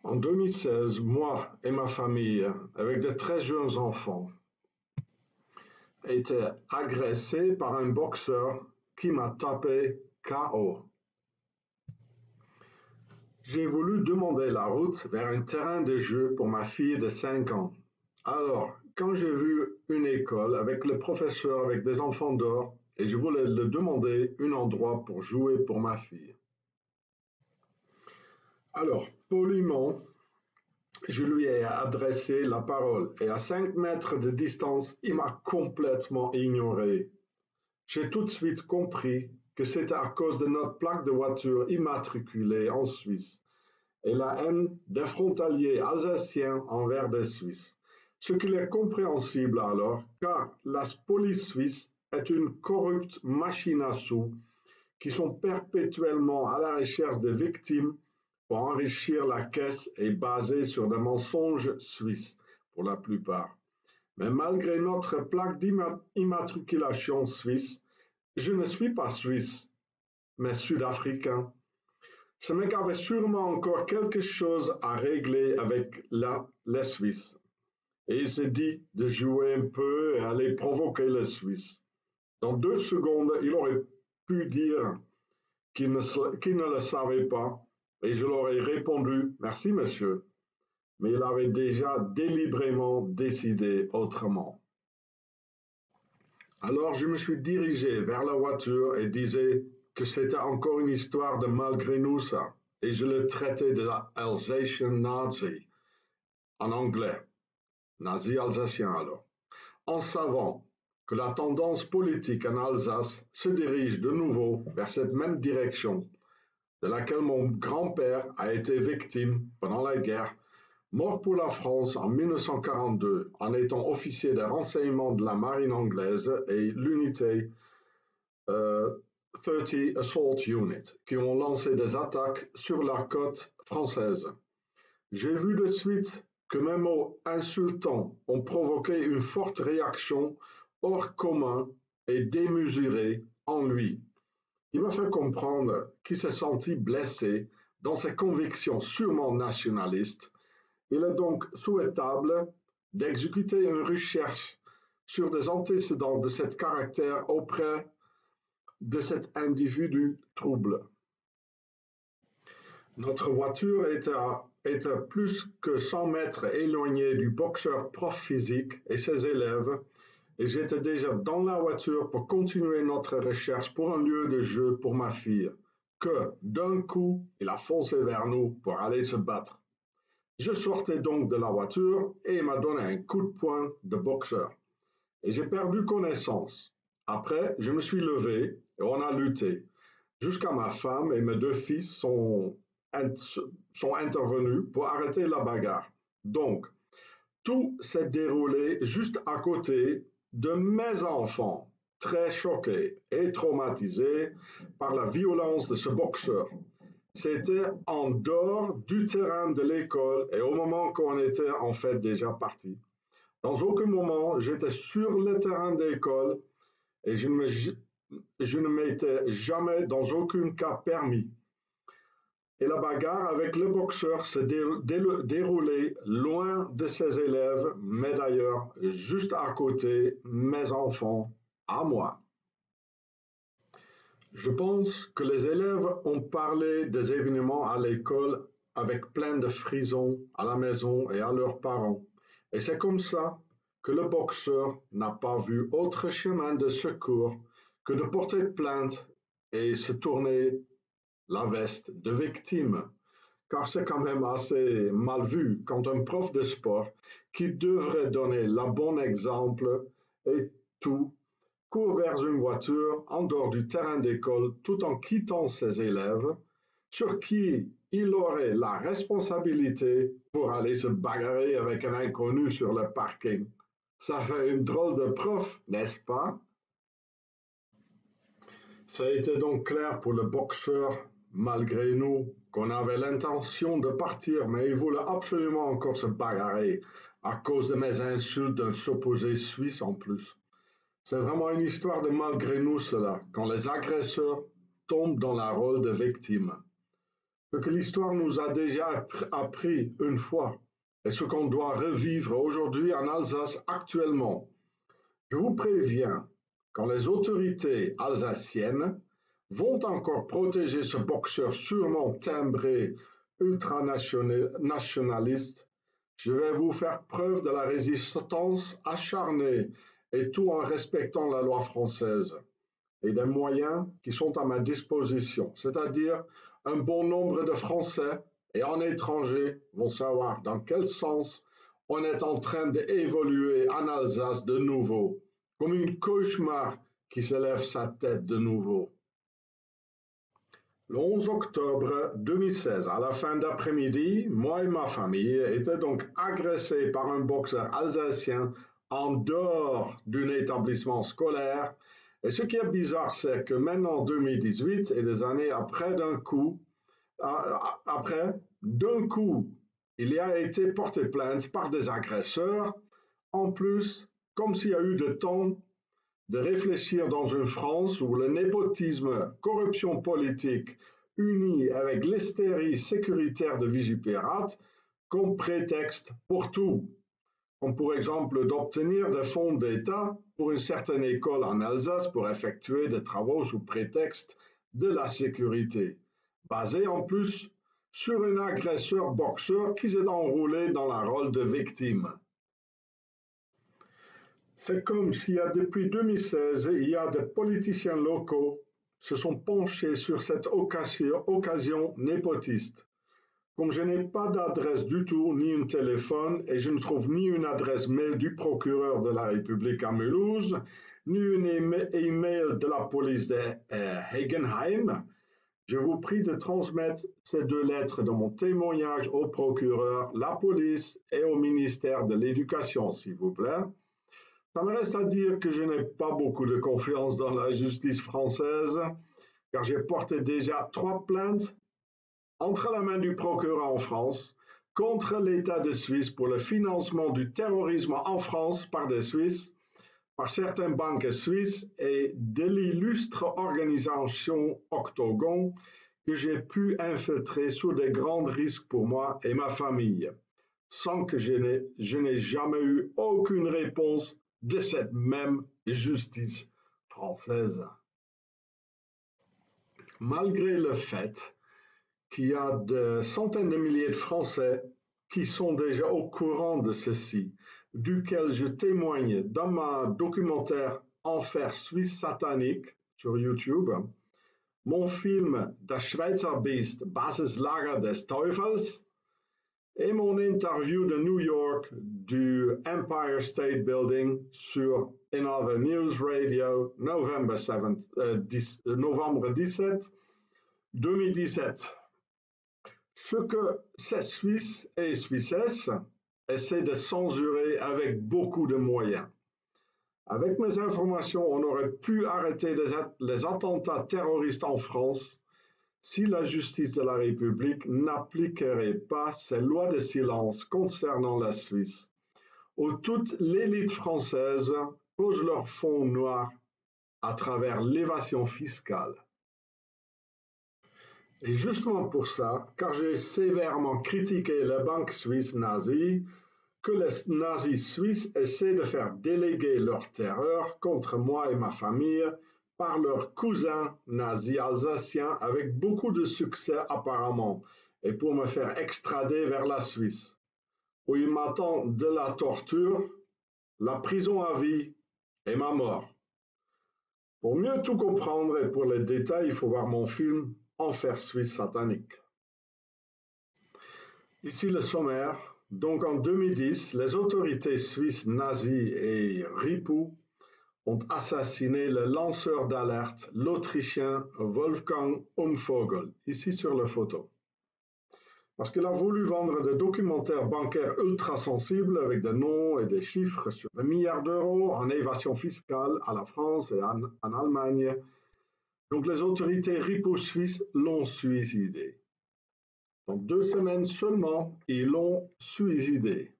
En 2016, moi et ma famille, avec de très jeunes enfants, été agressés par un boxeur qui m'a tapé KO. J'ai voulu demander la route vers un terrain de jeu pour ma fille de 5 ans. Alors, quand j'ai vu une école avec le professeur avec des enfants dehors, et je voulais lui demander un endroit pour jouer pour ma fille. Alors, poliment, je lui ai adressé la parole et à 5 mètres de distance, il m'a complètement ignoré. J'ai tout de suite compris que c'était à cause de notre plaque de voiture immatriculée en Suisse et la haine des frontaliers alsaciens envers des Suisses. Ce qui est compréhensible alors, car la police suisse est une corrupte machine à sous qui sont perpétuellement à la recherche des victimes pour enrichir la caisse et basée sur des mensonges suisses pour la plupart. Mais malgré notre plaque d'immatriculation suisse, je ne suis pas suisse, mais sud-africain. Ce mec avait sûrement encore quelque chose à régler avec les Suisses. Et il s'est dit de jouer un peu et aller provoquer les Suisses. Dans 2 secondes, il aurait pu dire qu'il ne le savait pas, et je leur ai répondu merci monsieur, mais il avait déjà délibérément décidé autrement. Alors je me suis dirigé vers la voiture et disais que c'était encore une histoire de malgré nous ça, et je le traitais de Alsatian Nazi, en anglais, nazi alsacien alors, en savant que la tendance politique en Alsace se dirige de nouveau vers cette même direction de laquelle mon grand-père a été victime pendant la guerre, mort pour la France en 1942 en étant officier des renseignements de la marine anglaise et l'unité 30 Assault Unit, qui ont lancé des attaques sur la côte française. J'ai vu de suite que mes mots insultants ont provoqué une forte réaction hors commun et démesurée en lui. Il m'a fait comprendre qu'il s'est senti blessé dans ses convictions sûrement nationalistes. Il est donc souhaitable d'exécuter une recherche sur des antécédents de cet caractère auprès de cet individu trouble. Notre voiture était plus que 100 mètres éloignée du boxeur prof physique et ses élèves, et j'étais déjà dans la voiture pour continuer notre recherche pour un lieu de jeu pour ma fille, que, d'un coup, il a foncé vers nous pour aller se battre. Je sortais donc de la voiture et il m'a donné un coup de poing de boxeur. Et j'ai perdu connaissance. Après, je me suis levé et on a lutté, jusqu'à ma femme et mes 2 fils sont intervenus pour arrêter la bagarre. Donc, tout s'est déroulé juste à côté de mes enfants, très choqués et traumatisés par la violence de ce boxeur. C'était en dehors du terrain de l'école et au moment qu'on était en fait déjà parti. Dans aucun moment, j'étais sur le terrain d'école et je ne m'étais jamais dans aucun cas permis. Et la bagarre avec le boxeur s'est déroulée loin de ses élèves, mais d'ailleurs juste à côté, mes enfants, à moi. Je pense que les élèves ont parlé des événements à l'école avec plein de frissons à la maison et à leurs parents. Et c'est comme ça que le boxeur n'a pas vu autre chemin de secours que de porter plainte et se tourner la veste de victime. Car c'est quand même assez mal vu quand un prof de sport qui devrait donner le bon exemple et tout court vers une voiture en dehors du terrain d'école tout en quittant ses élèves, sur qui il aurait la responsabilité pour aller se bagarrer avec un inconnu sur le parking. Ça fait une drôle de prof, n'est-ce pas? Ça a été donc clair pour le boxeur, malgré nous, qu'on avait l'intention de partir, mais il voulait absolument encore se bagarrer à cause de mes insultes d'un supposé Suisse en plus. C'est vraiment une histoire de malgré nous cela, quand les agresseurs tombent dans le rôle de victime. ce que l'histoire nous a déjà appris une fois et ce qu'on doit revivre aujourd'hui en Alsace actuellement. Je vous préviens, quand les autorités alsaciennes vont encore protéger ce boxeur sûrement timbré ultranationaliste, je vais vous faire preuve de la résistance acharnée et tout en respectant la loi française et des moyens qui sont à ma disposition, c'est-à-dire un bon nombre de Français et en étrangers vont savoir dans quel sens on est en train d'évoluer en Alsace de nouveau, comme une cauchemar qui se lève sa tête de nouveau. Le 11 octobre 2016, à la fin d'après-midi, moi et ma famille étaient donc agressés par un boxeur alsacien en dehors d'un établissement scolaire. Et ce qui est bizarre, c'est que maintenant, en 2018, et des années après, d'un coup, il y a été porté plainte par des agresseurs. En plus, comme s'il y a eu le temps de réfléchir dans une France où le népotisme, corruption politique, unis avec l'hystérie sécuritaire de Vigipirate comme prétexte pour tout, comme pour exemple d'obtenir des fonds d'État pour une certaine école en Alsace pour effectuer des travaux sous prétexte de la sécurité, basé en plus sur un agresseur boxeur qui s'est enroulé dans le rôle de victime. C'est comme s'il y a depuis 2016, il y a des politiciens locaux se sont penchés sur cette occasion népotiste. Comme je n'ai pas d'adresse du tout, ni un téléphone, et je ne trouve ni une adresse mail du procureur de la République à Mulhouse, ni une email de la police de Hegenheim, je vous prie de transmettre ces deux lettres de mon témoignage au procureur, la police et au ministère de l'Éducation, s'il vous plaît. Ça me reste à dire que je n'ai pas beaucoup de confiance dans la justice française, car j'ai porté déjà 3 plaintes entre la main du procureur en France contre l'État de Suisse pour le financement du terrorisme en France par des Suisses, par certaines banques suisses et de l'illustre organisation Octogon que j'ai pu infiltrer sous des grands risques pour moi et ma famille, sans que je n'ai jamais eu aucune réponse de cette même justice française. Malgré le fait qu'il y a des centaines de milliers de Français qui sont déjà au courant de ceci, duquel je témoigne dans ma documentaire Enfer suisse satanique sur YouTube, mon film Das Schweizer Biest, Basislager des Teufels, et mon interview de New York du Empire State Building sur Another News Radio, novembre 17, 2017. Ce que ces Suisses et Suissesses essaient de censurer avec beaucoup de moyens. Avec mes informations, on aurait pu arrêter les attentats terroristes en France si la justice de la République n'appliquerait pas ses lois de silence concernant la Suisse, où toute l'élite française pose leur fonds noir à travers l'évasion fiscale. Et justement pour ça, car j'ai sévèrement critiqué les banques suisses nazies, que les nazis suisses essaient de faire déléguer leur terreur contre moi et ma famille par leurs cousins nazis alsaciens avec beaucoup de succès apparemment, et pour me faire extrader vers la Suisse, où ils m'attendent de la torture, la prison à vie et ma mort. Pour mieux tout comprendre et pour les détails, il faut voir mon film Enfer suisse satanique. Ici le sommaire. Donc en 2010, les autorités suisses nazies et ripoux ont assassiné le lanceur d'alerte, l'Autrichien Wolfgang Umvogel, ici sur la photo. Parce qu'il a voulu vendre des documentaires bancaires ultra sensibles avec des noms et des chiffres sur des milliards d'euros en évasion fiscale à la France et en Allemagne. Donc les autorités ripoux suisses l'ont suicidé. En 2 semaines seulement, ils l'ont suicidé.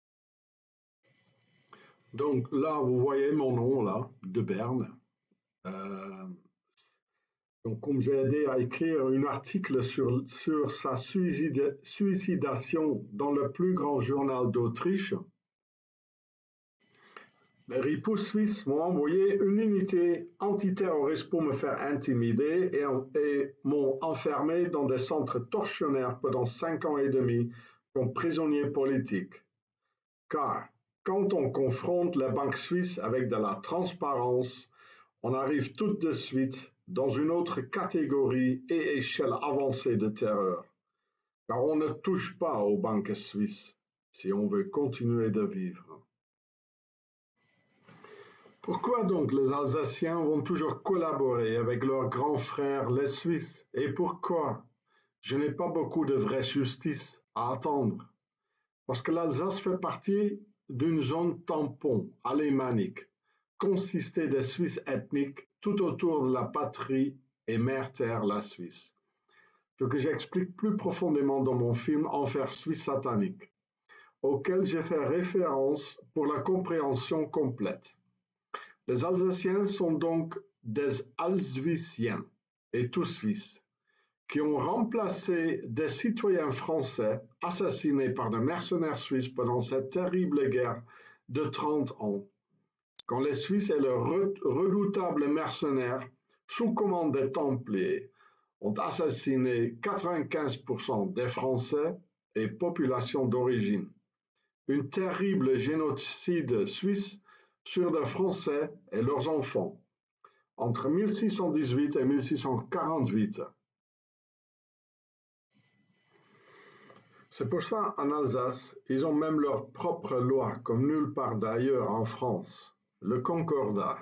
Donc là, vous voyez mon nom, là, de Berne. Donc, comme j'ai aidé à écrire un article sur sa suicidation dans le plus grand journal d'Autriche, les ripoux suisses m'ont envoyé une unité antiterroriste pour me faire intimider et m'ont enfermé dans des centres tortionnaires pendant 5 ans et demi comme prisonnier politique. Car quand on confronte les banques suisses avec de la transparence, on arrive tout de suite dans une autre catégorie et échelle avancée de terreur. Car on ne touche pas aux banques suisses si on veut continuer de vivre. Pourquoi donc les Alsaciens vont toujours collaborer avec leurs grands frères les Suisses? Et pourquoi je n'ai pas beaucoup de vraie justice à attendre? Parce que l'Alsace fait partie d'une zone tampon alémanique, consistée de Suisses ethniques tout autour de la patrie et mère-terre, la Suisse. Ce que j'explique plus profondément dans mon film Enfer suisse satanique, auquel j'ai fait référence pour la compréhension complète. Les Alsaciens sont donc des Alsuiciens et tous Suisses, qui ont remplacé des citoyens français assassinés par des mercenaires suisses pendant cette terrible guerre de 30 ans, quand les Suisses et leurs redoutables mercenaires, sous commande des Templiers, ont assassiné 95% des Français et populations d'origine. Une terrible génocide suisse sur les Français et leurs enfants, entre 1618 et 1648. C'est pour ça, en Alsace, ils ont même leur propre loi, comme nulle part d'ailleurs en France, le Concordat.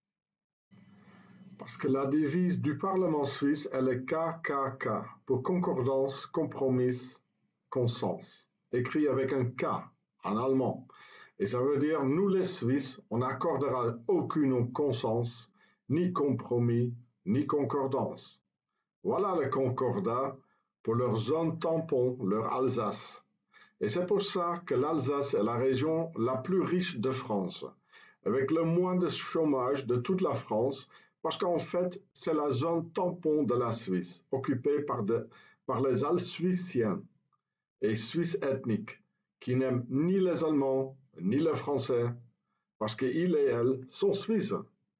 Parce que la devise du Parlement suisse est le KKK, pour concordance, compromis, consens, écrit avec un K en allemand. Et ça veut dire, nous les Suisses, on n'accordera aucune consens, ni compromis, ni concordance. Voilà le Concordat pour leur zone tampon, leur Alsace. Et c'est pour ça que l'Alsace est la région la plus riche de France, avec le moins de chômage de toute la France, parce qu'en fait, c'est la zone tampon de la Suisse, occupée par les Alsuiciens et Suisses ethniques, qui n'aiment ni les Allemands, ni les Français, parce qu'ils et elles sont Suisses.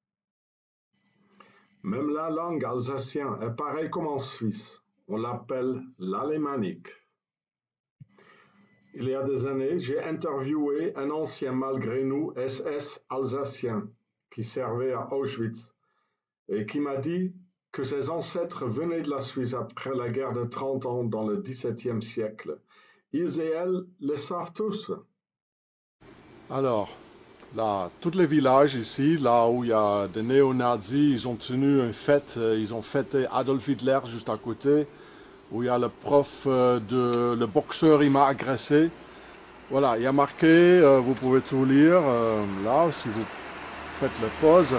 Même la langue alsacienne est pareille comme en Suisse. On l'appelle l'alémanique. Il y a des années, j'ai interviewé un ancien malgré nous SS alsacien qui servait à Auschwitz et qui m'a dit que ses ancêtres venaient de la Suisse après la guerre de 30 ans dans le XVIIe siècle. Ils et elles le savent tous. Alors, là, tous les villages ici, là où il y a des néo-nazis, ils ont tenu une fête, ils ont fêté Adolf Hitler juste à côté, où il y a le prof, le boxeur, il m'a agressé. Voilà, il y a marqué, vous pouvez tout lire, là, si vous faites la pause.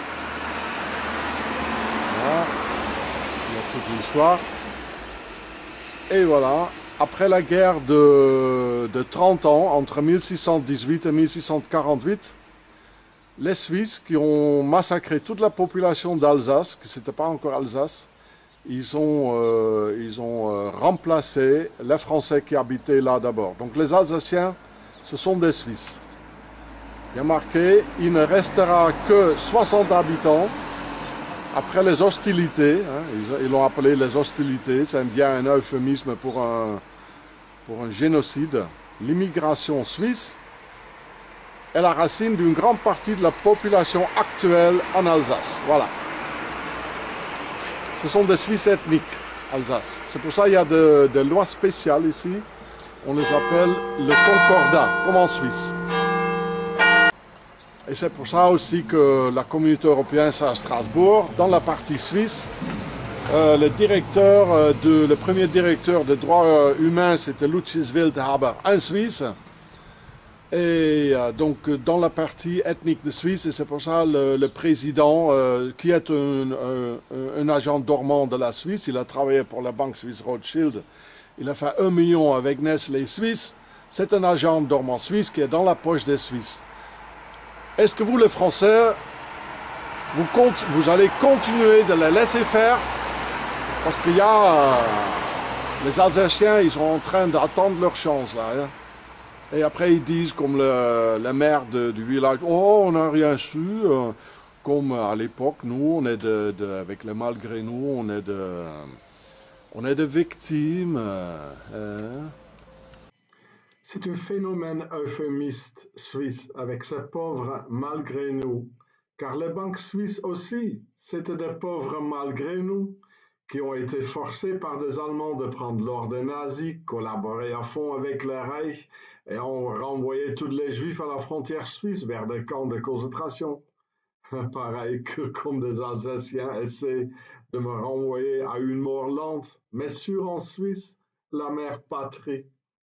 Voilà, il y a toute l'histoire. Et voilà. Après la guerre de 30 ans, entre 1618 et 1648, les Suisses qui ont massacré toute la population d'Alsace, que ce n'était pas encore Alsace, ils ont remplacé les Français qui habitaient là d'abord. Donc les Alsaciens, ce sont des Suisses. Il y a marqué, il ne restera que 60 habitants après les hostilités, hein, ils l'ont appelé les hostilités, c'est bien un euphémisme pour un génocide. L'immigration suisse est la racine d'une grande partie de la population actuelle en Alsace. Voilà. Ce sont des Suisses ethniques, Alsace. C'est pour ça qu'il y a des lois spéciales ici. On les appelle le Concordat, comme en Suisse. Et c'est pour ça aussi que la communauté européenne, c'est à Strasbourg, dans la partie suisse. Le premier directeur des droits humains, c'était Lucius Wildhaber, un Suisse. Et donc, dans la partie ethnique de Suisse, et c'est pour ça le président, qui est un agent dormant de la Suisse, il a travaillé pour la banque suisse Rothschild, il a fait 1 million avec Nestlé Suisse, c'est un agent dormant suisse qui est dans la poche des Suisses. Est-ce que vous, les Français, vous allez continuer de les laisser faire parce qu'il y a les Alsaciens, ils sont en train d'attendre leur chance là. Hein. Et après ils disent comme le maire du village, oh on n'a rien su, comme à l'époque nous on est avec les malgré nous on est des victimes. C'est un phénomène euphémiste suisse avec ces pauvres malgré nous, car les banques suisses aussi, c'était des pauvres malgré nous qui ont été forcés par des Allemands de prendre l'ordre nazis, collaborer à fond avec le Reich et ont renvoyé tous les Juifs à la frontière suisse vers des camps de concentration. Pareil que comme des Alsaciens essaient de me renvoyer à une mort lente, mais sûre en Suisse, la mère patrie.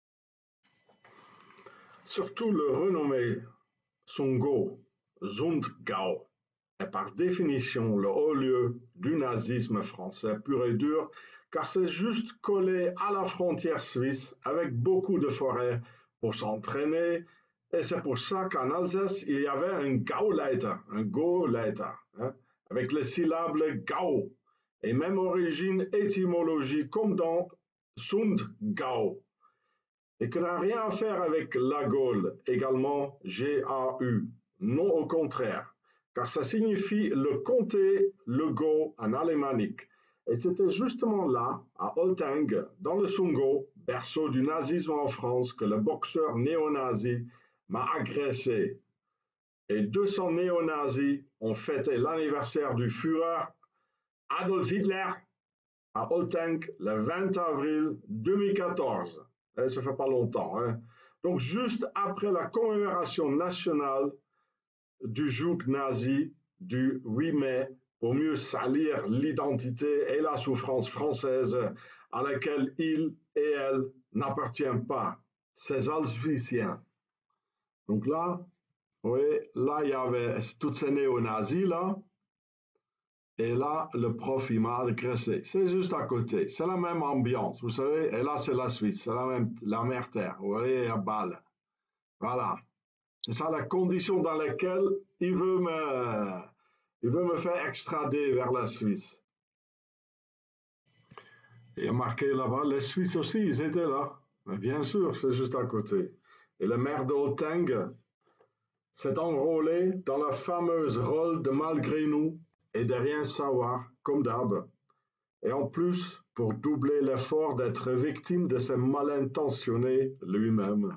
Surtout le renommé Sungo, Sundgau, est par définition le haut lieu du nazisme français pur et dur, car c'est juste collé à la frontière suisse avec beaucoup de forêts pour s'entraîner, et c'est pour ça qu'en Alsace, il y avait un Gauleiter, hein, avec les syllabes Gau, et même origine étymologie comme dans Sundgau, et que n'a rien à faire avec la Gaule, également G-A-U, non au contraire, car ça signifie le comté, le Gau en alémanique. Et c'était justement là, à Olteng, dans le Sungo, berceau du nazisme en France, que le boxeur néo-nazi m'a agressé. Et 200 néo-nazis ont fêté l'anniversaire du Führer Adolf Hitler à Olteng le 20 avril 2014. Et ça fait pas longtemps. Hein. Donc juste après la commémoration nationale du joug nazi du 8 mai pour mieux salir l'identité et la souffrance française à laquelle il et elle n'appartiennent pas, ces Alsaciens. Donc là, oui, là il y avait tous ces néo-nazis là, et là le prof il m'a agressé. C'est juste à côté, c'est la même ambiance, vous savez, et là c'est la Suisse, c'est la mer terre, vous voyez, à balle. Voilà. C'est ça la condition dans laquelle il veut me faire extrader vers la Suisse. Il y a marqué là-bas, les Suisses aussi, ils étaient là. Mais bien sûr, c'est juste à côté. Et le maire d'Olteng s'est enrôlé dans la fameuse rôle de malgré nous et de rien savoir, comme d'hab. Et en plus, pour doubler l'effort d'être victime de ses mal intentionnés lui-même.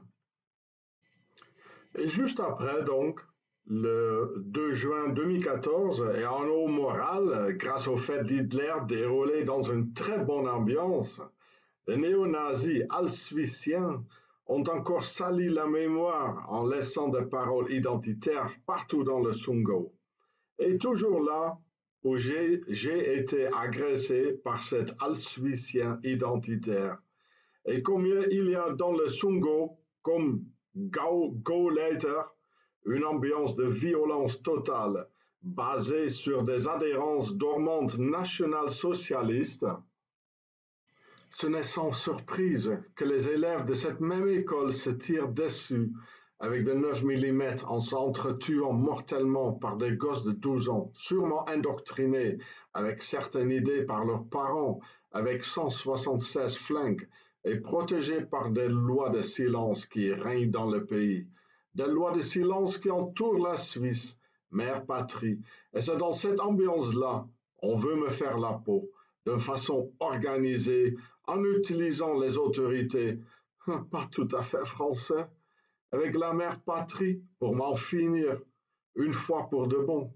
Et juste après, donc, le 2 juin 2014, et en haut moral, grâce au fait d'Hitler déroulé dans une très bonne ambiance, les néo-nazis alsaciens ont encore sali la mémoire en laissant des paroles identitaires partout dans le Sungo. Et toujours là où j'ai été agressé par cet Alsacien identitaire. Et combien il y a dans le Sungo comme Gauleiter, une ambiance de violence totale basée sur des adhérences dormantes national-socialistes, ce n'est sans surprise que les élèves de cette même école se tirent dessus avec des 9 mm en s'entretuant mortellement par des gosses de 12 ans, sûrement indoctrinés avec certaines idées par leurs parents, avec 176 flingues, et protégés par des lois de silence qui règnent dans le pays, des lois de silence qui entourent la Suisse, mère patrie. Et c'est dans cette ambiance-là, on veut me faire la peau, de façon organisée, en utilisant les autorités, pas tout à fait français, avec la mère patrie pour m'en finir, une fois pour de bon.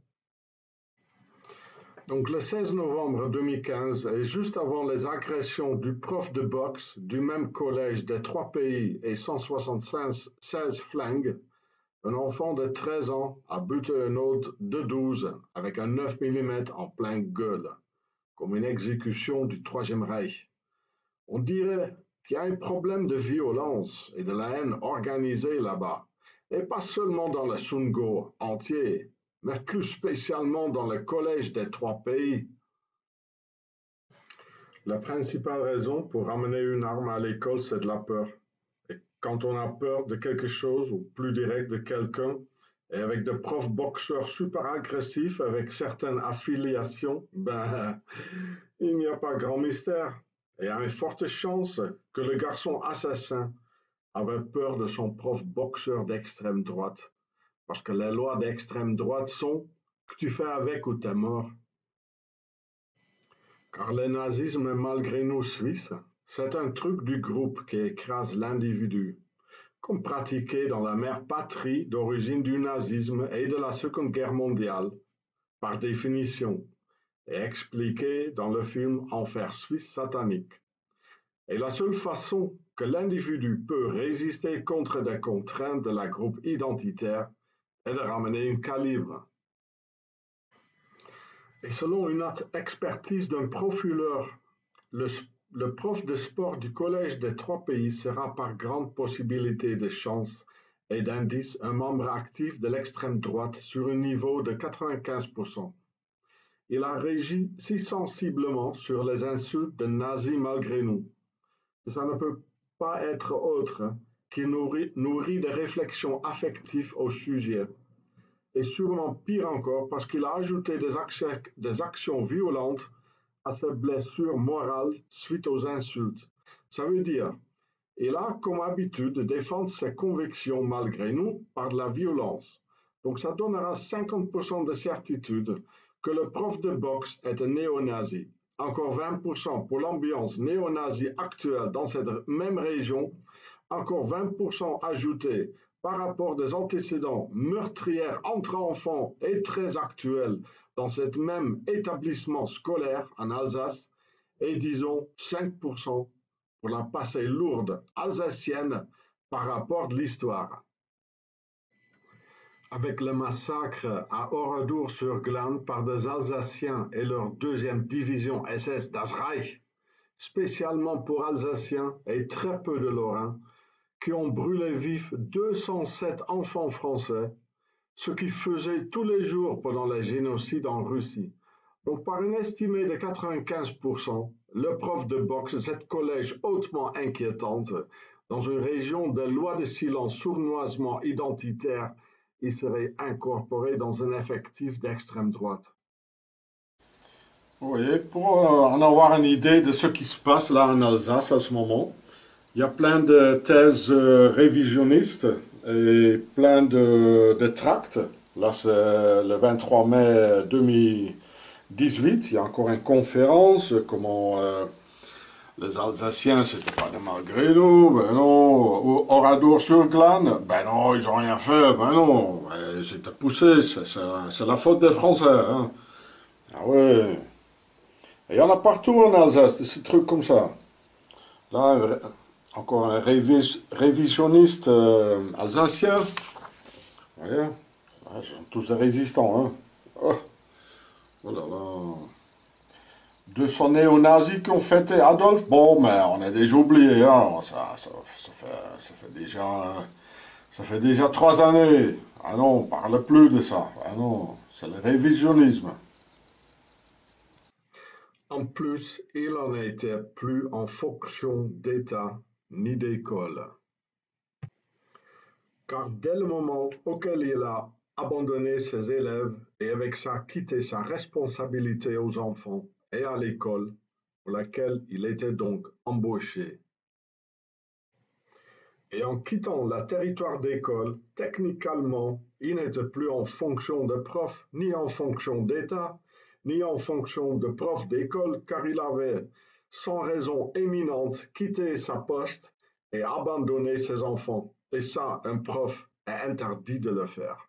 Donc le 16 novembre 2015, et juste avant les agressions du prof de boxe du même collège des 3 pays et 176 flingues, un enfant de 13 ans a buté un autre de 12 avec un 9 mm en plein gueule, comme une exécution du Troisième Reich. On dirait qu'il y a un problème de violence et de la haine organisée là-bas, et pas seulement dans le Sungo entier, mais plus spécialement dans le collège des 3 pays. La principale raison pour ramener une arme à l'école, c'est de la peur. Et quand on a peur de quelque chose, ou plus direct de quelqu'un, Et avec des profs boxeurs super agressifs, avec certaines affiliations, ben, il n'y a pas grand mystère. Et il y a une forte chance que le garçon assassin avait peur de son prof boxeur d'extrême droite. Parce que les lois d'extrême droite sont que tu fais avec ou t'es mort. Car le nazisme, malgré nous Suisses, c'est un truc du groupe qui écrase l'individu, comme pratiqué dans la mère patrie d'origine du nazisme et de la Seconde Guerre mondiale, par définition, et expliqué dans le film Enfer suisse satanique. Et la seule façon que l'individu peut résister contre des contraintes de la groupe identitaire est de ramener un calibre. Et selon une expertise d'un profileur, le, le prof de sport du collège des trois pays sera par grande possibilité de chance et d'indice un membre actif de l'extrême droite sur un niveau de 95%. Il a régi si sensiblement sur les insultes de nazis malgré nous. Ça ne peut pas être autre qu'il nourrit des réflexions affectives au sujet. Et sûrement pire encore parce qu'il a ajouté des actions violentes à ses blessures morales suite aux insultes. Ça veut dire, il a comme habitude de défendre ses convictions malgré nous par de la violence. Donc ça donnera 50% de certitude que le prof de boxe est un néo-nazi. Encore 20% pour l'ambiance néo-nazie actuelle dans cette même région. Encore 20% ajoutés par rapport des antécédents meurtrières entre enfants et très actuels dans cet même établissement scolaire en Alsace, et disons 5% pour la passée lourde alsacienne par rapport de l'histoire. Avec le massacre à Oradour-sur-Glane par des Alsaciens et leur deuxième division SS Das Reich, spécialement pour Alsaciens et très peu de Lorrains, qui ont brûlé vifs 207 enfants français, ce qui faisait tous les jours pendant les génocides en Russie. Donc par une estimée de 95%, le prof de boxe de cette collège hautement inquiétante, dans une région de loi de silence sournoisement identitaire, il serait incorporé dans un effectif d'extrême droite. Oui, pour en avoir une idée de ce qui se passe là en Alsace à ce moment, il y a plein de thèses révisionnistes et plein de tracts. Là, c'est le 23 mai 2018. Il y a encore une conférence, comment les Alsaciens, c'était pas de malgré nous, ben non. Oradour-sur-Glane, ben non, ils ont rien fait, ben non. C'était poussé, c'est la faute des Français. Hein. Ah ouais. Et il y en a partout en Alsace, des trucs comme ça. Là, encore un révisionniste alsacien. Vous voyez, ah, ce sont tous des résistants. Hein. Oh là là. 200 néo-nazis qui ont fêté Adolphe. Bon, mais on est déjà oublié. Hein. Ça fait déjà 3 années. Ah non, on ne parle plus de ça. Ah non, c'est le révisionnisme. En plus, il n'en était plus en fonction d'État ni d'école. Car dès le moment auquel il a abandonné ses élèves et avec ça quitté sa responsabilité aux enfants et à l'école, pour laquelle il était donc embauché. Et en quittant le territoire d'école, techniquement, il n'était plus en fonction de prof, ni en fonction d'État, ni en fonction de prof d'école, car il avait, sans raison éminente, quitté sa poste et abandonné ses enfants. Et ça, un prof est interdit de le faire.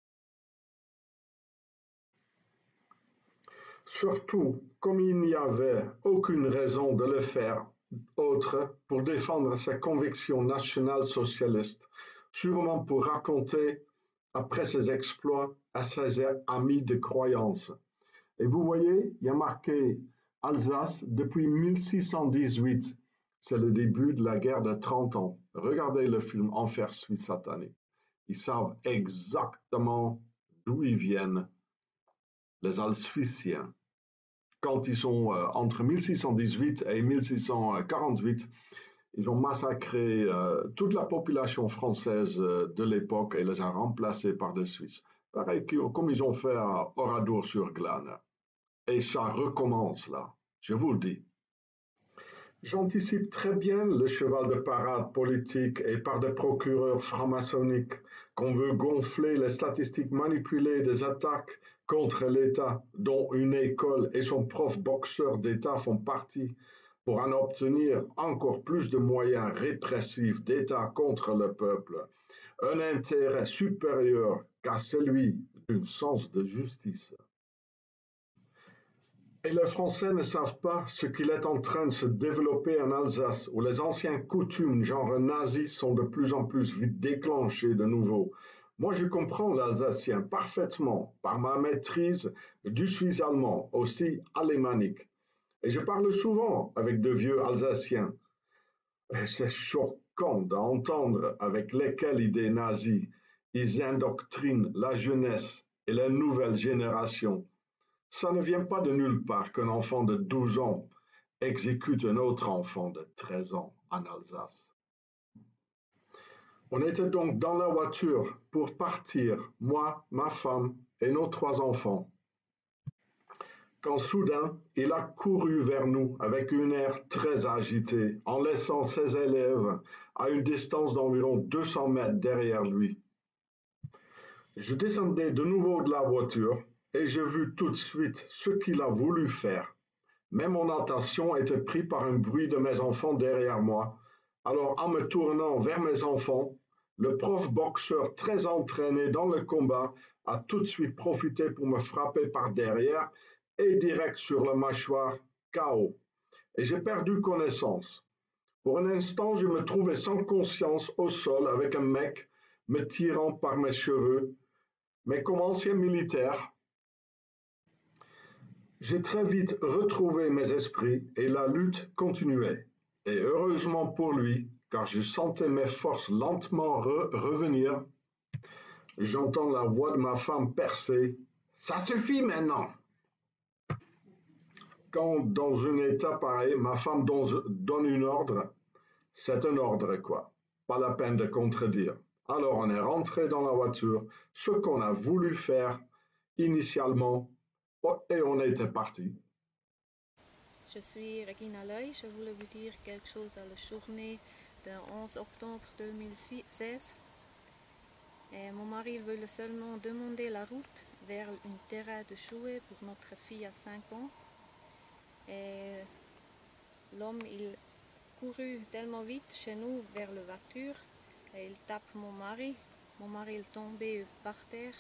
Surtout, comme il n'y avait aucune raison de le faire autre pour défendre ses convictions nationales socialistes, sûrement pour raconter après ses exploits à ses amis de croyance. Et vous voyez, il y a marqué Alsace depuis 1618. C'est le début de la guerre de 30 ans. Regardez le film Enfer suisse satanique. Ils savent exactement d'où ils viennent, les Alsuiciens. Quand ils sont entre 1618 et 1648, Ils ont massacré toute la population française de l'époque et les a remplacés par des Suisses. Pareil comme ils ont fait à Oradour-sur-Glane. Et ça recommence là, je vous le dis. J'anticipe très bien le cheval de parade politique et par des procureurs franc-maçonniques qu'on veut gonfler les statistiques manipulées des attaques contre l'État, dont une école et son prof boxeur d'État font partie, pour en obtenir encore plus de moyens répressifs d'État contre le peuple, un intérêt supérieur qu'à celui d'un sens de justice. Et les Français ne savent pas ce qu'il est en train de se développer en Alsace, où les anciennes coutumes genre nazis sont de plus en plus vite déclenchées de nouveau. Moi, je comprends l'alsacien parfaitement par ma maîtrise du suisse allemand, aussi alémanique. Et je parle souvent avec de vieux alsaciens. C'est choquant d'entendre avec lesquelles idées nazies ils indoctrinent la jeunesse et les nouvelles générations. Ça ne vient pas de nulle part qu'un enfant de 12 ans exécute un autre enfant de 13 ans en Alsace. On était donc dans la voiture pour partir, moi, ma femme et nos 3 enfants. Quand soudain, il a couru vers nous avec un air très agité, en laissant ses élèves à une distance d'environ 200 mètres derrière lui. Je descendais de nouveau de la voiture et j'ai vu tout de suite ce qu'il a voulu faire. Mais mon attention était prise par un bruit de mes enfants derrière moi. Alors, en me tournant vers mes enfants, le prof boxeur très entraîné dans le combat a tout de suite profité pour me frapper par derrière et direct sur la mâchoire, KO. Et j'ai perdu connaissance. Pour un instant, je me trouvais sans conscience au sol avec un mec me tirant par mes cheveux. Mais comme ancien militaire, j'ai très vite retrouvé mes esprits et la lutte continuait. Et heureusement pour lui, car je sentais mes forces lentement revenir, j'entends la voix de ma femme percer. Ça suffit maintenant! Quand dans un état pareil, ma femme donne un ordre, c'est un ordre quoi. Pas la peine de contredire. Alors on est rentré dans la voiture, ce qu'on a voulu faire initialement, et on était parti. Je suis Regina Leuil, je voulais vous dire quelque chose à la journée du 11 octobre 2016. Et mon mari voulait seulement demander la route vers un terrain de jouets pour notre fille à 5 ans. Et l'homme, il courut tellement vite chez nous vers la voiture et il tape mon mari. Mon mari est tombé par terre.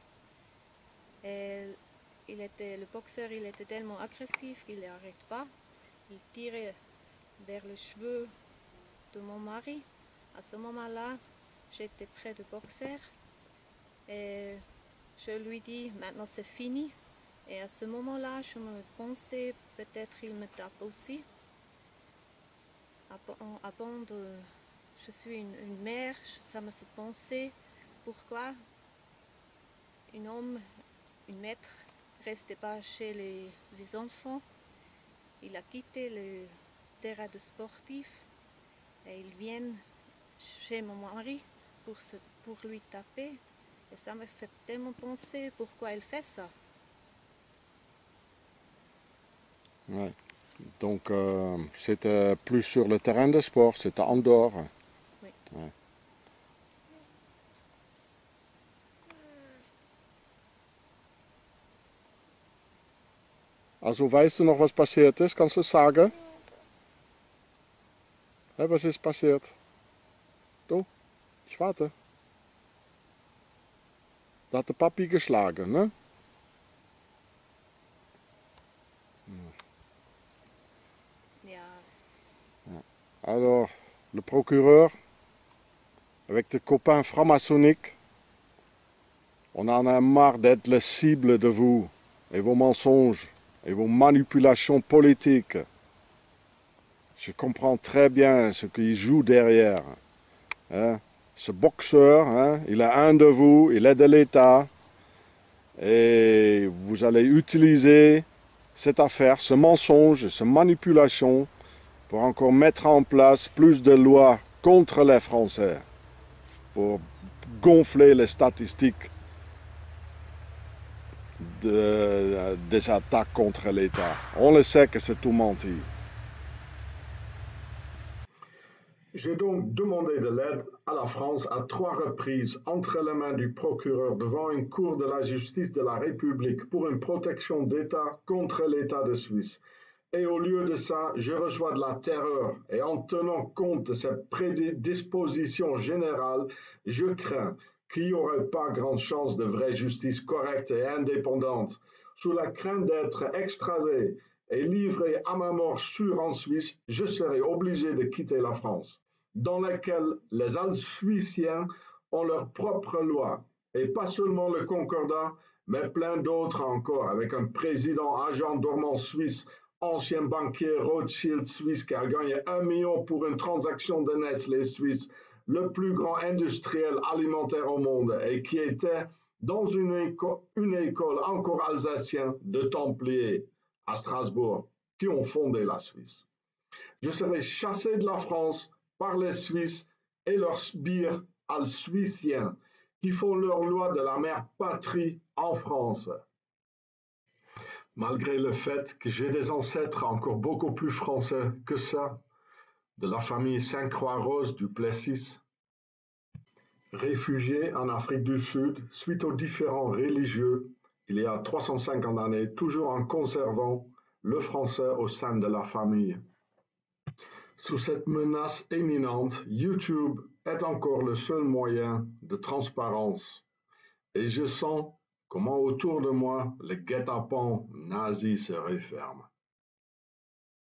Et le boxeur il était tellement agressif qu'il n'arrête pas. Il tirait vers les cheveux de mon mari. À ce moment-là, j'étais près du boxeur et je lui dis maintenant c'est fini. Et à ce moment-là, je me pensais peut-être qu'il me tape aussi. Je suis une mère, ça me fait penser pourquoi un homme, un maître, restait pas chez les enfants. Il a quitté le terrain de sportif et il vient chez mon mari pour lui taper. Et ça me fait tellement penser pourquoi il fait ça. Ouais. Donc c'était plus sur le terrain de sport, c'était en dehors. Oui. Ouais. Also weißt du noch, was passiert ist? Kannst du sagen? Hä, was ist passiert? Du, ich warte. Da hat der Papi geschlagen, ne? Ja. Alors, le procureur, avec des copains franc-maçonniques, on en a marre d'être les cibles de vous et vos mensonges et vos manipulations politiques. Je comprends très bien ce qu'il joue derrière. Hein? Ce boxeur, hein, il est un de vous, il est de l'État. Et vous allez utiliser cette affaire, ce mensonge, cette manipulation pour encore mettre en place plus de lois contre les Français, pour gonfler les statistiques des attaques contre l'État. On le sait que c'est tout menti. J'ai donc demandé de l'aide à la France à 3 reprises entre les mains du procureur devant une cour de la justice de la République pour une protection d'État contre l'État de Suisse. Et au lieu de ça, je reçois de la terreur. Et en tenant compte de cette prédisposition générale, je crains qu'il n'y aurait pas grande chance de vraie justice correcte et indépendante. Sous la crainte d'être extradé et livré à ma mort sûre en Suisse, je serai obligé de quitter la France, dans laquelle les Alsuissiens ont leurs propres lois, et pas seulement le Concordat, mais plein d'autres encore, avec un président agent dormant suisse, ancien banquier Rothschild suisse qui a gagné 1 million pour une transaction de Nestlé suisse, le plus grand industriel alimentaire au monde, et qui était dans une école encore alsacienne de Templiers à Strasbourg, qui ont fondé la Suisse. Je serai chassé de la France par les Suisses et leurs sbires alsuissiens qui font leur loi de la mère patrie en France. Malgré le fait que j'ai des ancêtres encore beaucoup plus français que ça, de la famille Sainte-Croix-Rose du Plessis, réfugiés en Afrique du Sud suite aux différends religieux il y a 350 années, toujours en conservant le français au sein de la famille. Sous cette menace imminente, YouTube est encore le seul moyen de transparence. Et je sens comment autour de moi le guet-apens nazi se referme.